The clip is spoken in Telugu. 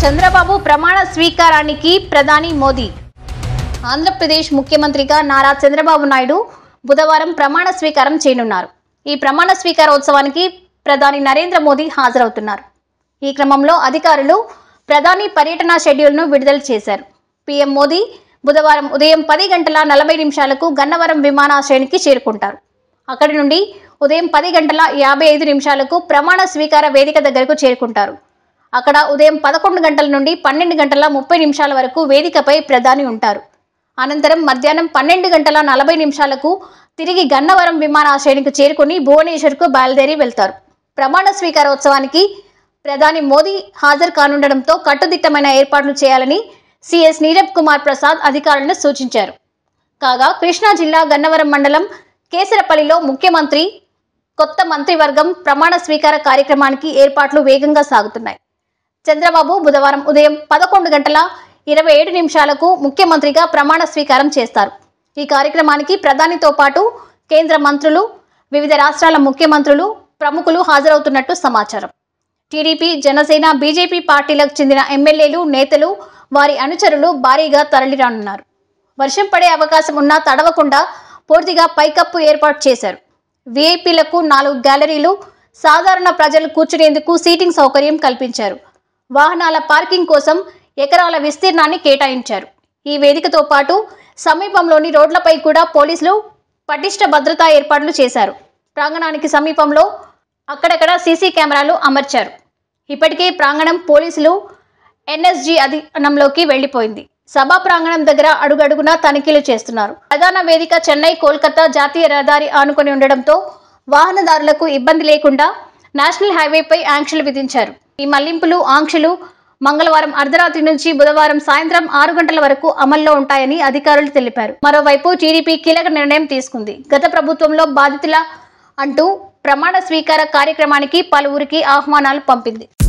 చంద్రబాబు ప్రమాణ స్వీకారానికి ప్రధాని మోదీ. ఆంధ్రప్రదేశ్ ముఖ్యమంత్రిగా నారా చంద్రబాబు నాయుడు బుధవారం ప్రమాణ స్వీకారం చేయనున్నారు. ఈ ప్రమాణ స్వీకారోత్సవానికి ప్రధాని నరేంద్ర మోదీ హాజరవుతున్నారు. ఈ క్రమంలో అధికారులు ప్రధాని పర్యటన షెడ్యూల్ను విడుదల చేశారు. పీఎం మోదీ బుధవారం ఉదయం 10:40 గన్నవరం విమానాశ్రయానికి చేరుకుంటారు. అక్కడి నుండి ఉదయం 10:55 ప్రమాణ స్వీకార వేదిక దగ్గరకు చేరుకుంటారు. అక్కడ ఉదయం 11 గంటల నుండి 12:30 వరకు వేదికపై ప్రధాని ఉంటారు. అనంతరం మధ్యాహ్నం 12:40 తిరిగి గన్నవరం విమానాశ్రయానికి చేరుకుని భువనేశ్వర్కు బయలుదేరి వెళ్తారు. ప్రమాణ స్వీకారోత్సవానికి ప్రధాని మోదీ హాజరు కానుండడంతో కట్టుదిట్టమైన ఏర్పాట్లు చేయాలని సీఎస్ నీరబ్ కుమార్ ప్రసాద్ అధికారులను సూచించారు. కాగా కృష్ణా జిల్లా గన్నవరం మండలం కేసరపల్లిలో ముఖ్యమంత్రి కొత్త మంత్రివర్గం ప్రమాణ స్వీకార కార్యక్రమానికి ఏర్పాట్లు వేగంగా సాగుతున్నాయి. చంద్రబాబు బుధవారం ఉదయం 11:27 ముఖ్యమంత్రిగా ప్రమాణ స్వీకారం చేస్తారు. ఈ కార్యక్రమానికి ప్రధానితో పాటు కేంద్ర మంత్రులు, వివిధ రాష్ట్రాల ముఖ్యమంత్రులు, ప్రముఖులు హాజరవుతున్నట్టు సమాచారం. టీడీపీ, జనసేన, బీజేపీ పార్టీలకు చెందిన ఎమ్మెల్యేలు, నేతలు, వారి అనుచరులు భారీగా తరలిరానున్నారు. వర్షం పడే అవకాశం ఉన్నా తడవకుండా పూర్తిగా పైకప్పు ఏర్పాటు చేశారు. వీఐపీలకు 4 గ్యాలరీలు, సాధారణ ప్రజలు కూర్చునేందుకు సీటింగ్ సౌకర్యం కల్పించారు. వాహనాల పార్కింగ్ కోసం ఎకరాల విస్తీర్ణాన్ని కేటాయించారు. ఈ వేదికతో పాటు సమీపంలోని రోడ్లపై కూడా పోలీసులు పటిష్ట భద్రతా ఏర్పాట్లు చేశారు. ప్రాంగణానికి సమీపంలో అక్కడక్కడ సీసీ కెమెరాలు అమర్చారు. ఇప్పటికే ప్రాంగణం పోలీసులు ఎన్ఎస్జీ అధీనంలోకి వెళ్లిపోయింది. సభా ప్రాంగణం దగ్గర అడుగడుగునా తనిఖీలు చేస్తున్నారు. ప్రధాన వేదిక చెన్నై, కోల్కతా జాతీయ రహదారి ఆనుకొని ఉండడంతో వాహనదారులకు ఇబ్బంది లేకుండా నేషనల్ హైవేపై ఆంక్షలు విధించారు. ఈ మళ్లింపులు, ఆంక్షలు మంగళవారం అర్ధరాత్రి నుంచి బుధవారం సాయంత్రం 6 గంటల వరకు అమల్లో ఉంటాయని అధికారులు తెలిపారు. మరోవైపు టీడీపీ కీలక నిర్ణయం తీసుకుంది. గత ప్రభుత్వంలో బాధితుల అంటూ ప్రమాణ స్వీకార కార్యక్రమానికి పలువురికి ఆహ్వానాలు పంపింది.